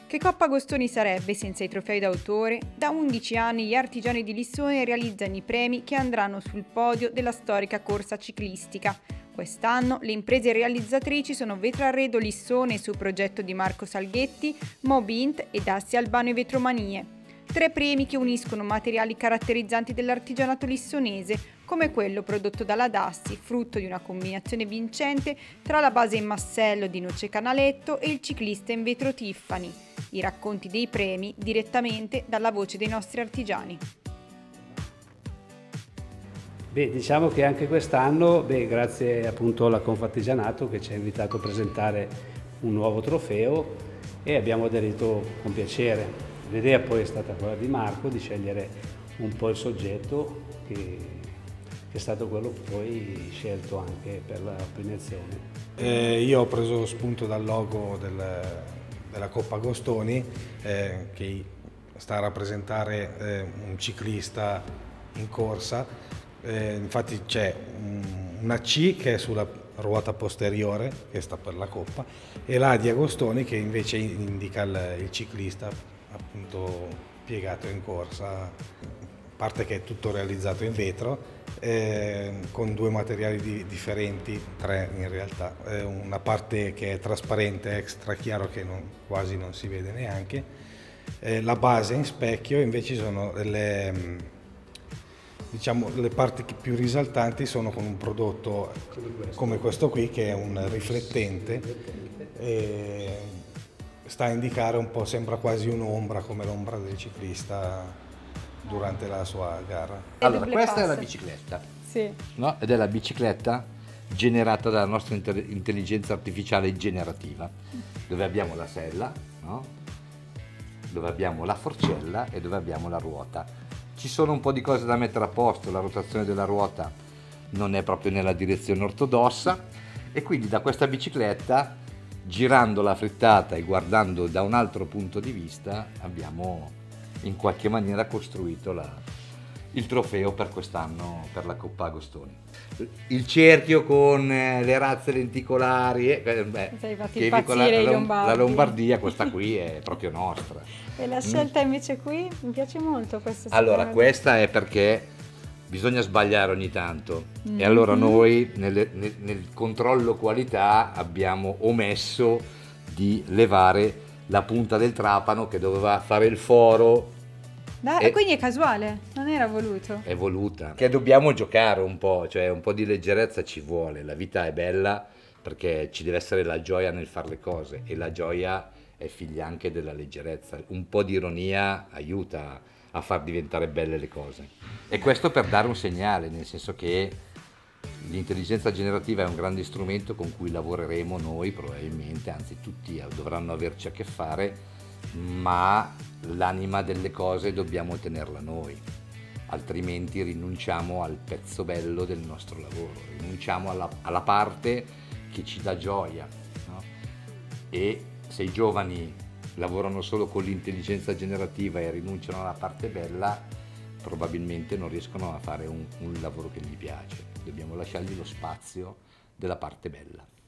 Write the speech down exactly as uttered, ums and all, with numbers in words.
Che Coppa Agostoni sarebbe senza i trofei d'autore? Da undici anni gli artigiani di Lissone realizzano i premi che andranno sul podio della storica corsa ciclistica. Quest'anno le imprese realizzatrici sono Vetrarredo Lissone su progetto di Marco Salghetti, Mobint ed Assi Albano e Vetromanie. Tre premi che uniscono materiali caratterizzanti dell'artigianato lissonese, come quello prodotto dalla Dassi, frutto di una combinazione vincente tra la base in massello di noce canaletto e il ciclista in vetro Tiffany. I racconti dei premi direttamente dalla voce dei nostri artigiani. Beh, diciamo che anche quest'anno, beh, grazie appunto alla Confartigianato che ci ha invitato a presentare un nuovo trofeo e abbiamo aderito con piacere. L'idea poi è stata quella di Marco di scegliere un po' il soggetto che, che è stato quello poi scelto anche per la premiazione. Eh, io ho preso spunto dal logo del, della Coppa Agostoni eh, che sta a rappresentare eh, un ciclista in corsa. Eh, infatti c'è un, una C che è sulla ruota posteriore, che sta per la Coppa, e l'A di Agostoni che invece indica il, il ciclista appunto piegato in corsa, a parte che è tutto realizzato in vetro eh, con due materiali di, differenti, tre in realtà, eh, una parte che è trasparente, extra chiaro che non, quasi non si vede neanche, eh, la base in specchio, invece sono delle, diciamo, le parti più risaltanti sono con un prodotto come questo qui che è un riflettente. Eh, sta a indicare un po', sembra quasi un'ombra, come l'ombra del ciclista durante la sua gara. Allora, questa è la bicicletta, sì. No? Ed è la bicicletta generata dalla nostra intelligenza artificiale generativa, dove abbiamo la sella, no? Dove abbiamo la forcella e dove abbiamo la ruota. Ci sono un po' di cose da mettere a posto, la rotazione della ruota non è proprio nella direzione ortodossa e quindi da questa bicicletta, girando la frittata e guardando da un altro punto di vista, abbiamo in qualche maniera costruito la, il trofeo per quest'anno per la Coppa Agostoni. Il cerchio con eh, le razze lenticolari, eh, beh, Sei fatti che impazzire la, i Lombardi. La Lombardia, questa qui è proprio nostra. E la scelta invece qui mi piace molto questa. Allora, questa è perché bisogna sbagliare ogni tanto mm-hmm. e allora noi nel, nel, nel controllo qualità abbiamo omesso di levare la punta del trapano che doveva fare il foro. Da, e quindi è casuale, non era voluto. È voluta. Che dobbiamo giocare un po', cioè un po' di leggerezza ci vuole, la vita è bella perché ci deve essere la gioia nel fare le cose e la gioia è figlia anche della leggerezza. Un po' di ironia aiuta a far diventare belle le cose. E questo per dare un segnale, nel senso che l'intelligenza generativa è un grande strumento con cui lavoreremo noi probabilmente, anzi tutti dovranno averci a che fare, ma l'anima delle cose dobbiamo tenerla noi, altrimenti rinunciamo al pezzo bello del nostro lavoro, rinunciamo alla, alla parte che ci dà gioia, no? E se i giovani lavorano solo con l'intelligenza generativa e rinunciano alla parte bella, probabilmente non riescono a fare un, un lavoro che gli piace. Dobbiamo lasciargli lo spazio della parte bella.